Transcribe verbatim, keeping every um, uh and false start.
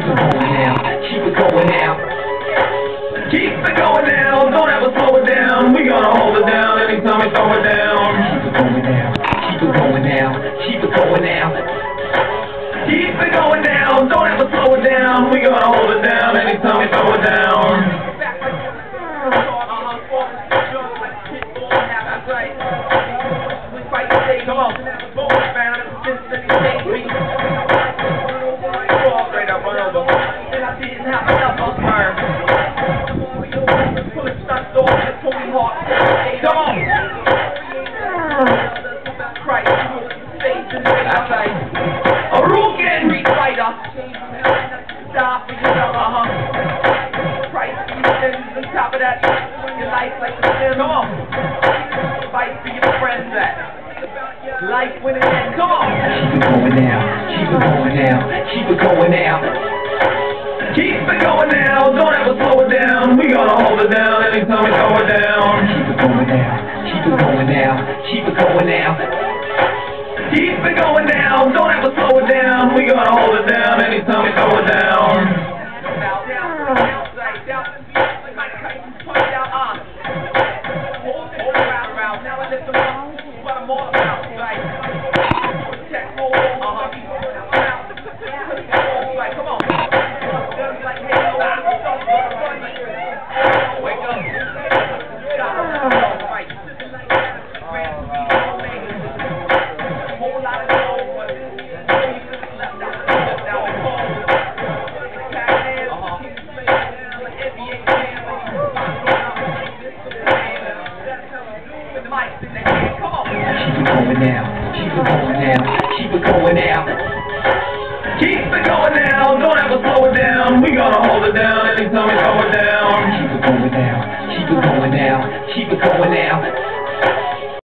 keep it going now, keep it going now. Keep it going now, don't ever slow it down. We gonna hold it down anytime we throw it down. Keep it going now, keep it going now, keep it going now. Keep it going down, don't ever slow it down. We gonna hold it down anytime we throw it down. Come on. Straight up, run over. And I didn't have enough of her. Pull it, start off with Tony Hawk. Come on. Christ, face and face. That's right. A Rugen Street Fighter. Stop for yourself, uh-huh. Christ, and on top of that, your life like the film. Come on. Fight for your friends that. Life when it ends. Come on. Keep it going now, keep it going now, keep it going now. Keep it going now, don't ever slow it down. We gonna hold it down anytime we throw it down. Keep it going now, keep it going now, keep it going now. Keep it going now, don't ever slow it down. We gonna hold it down anytime we throw it down. Now, keep it going now, keep it going now. Keep it going now, don't ever slow it down. We gonna hold it down anytime we throw it down. Keep it going now, keep it going now, keep it going now.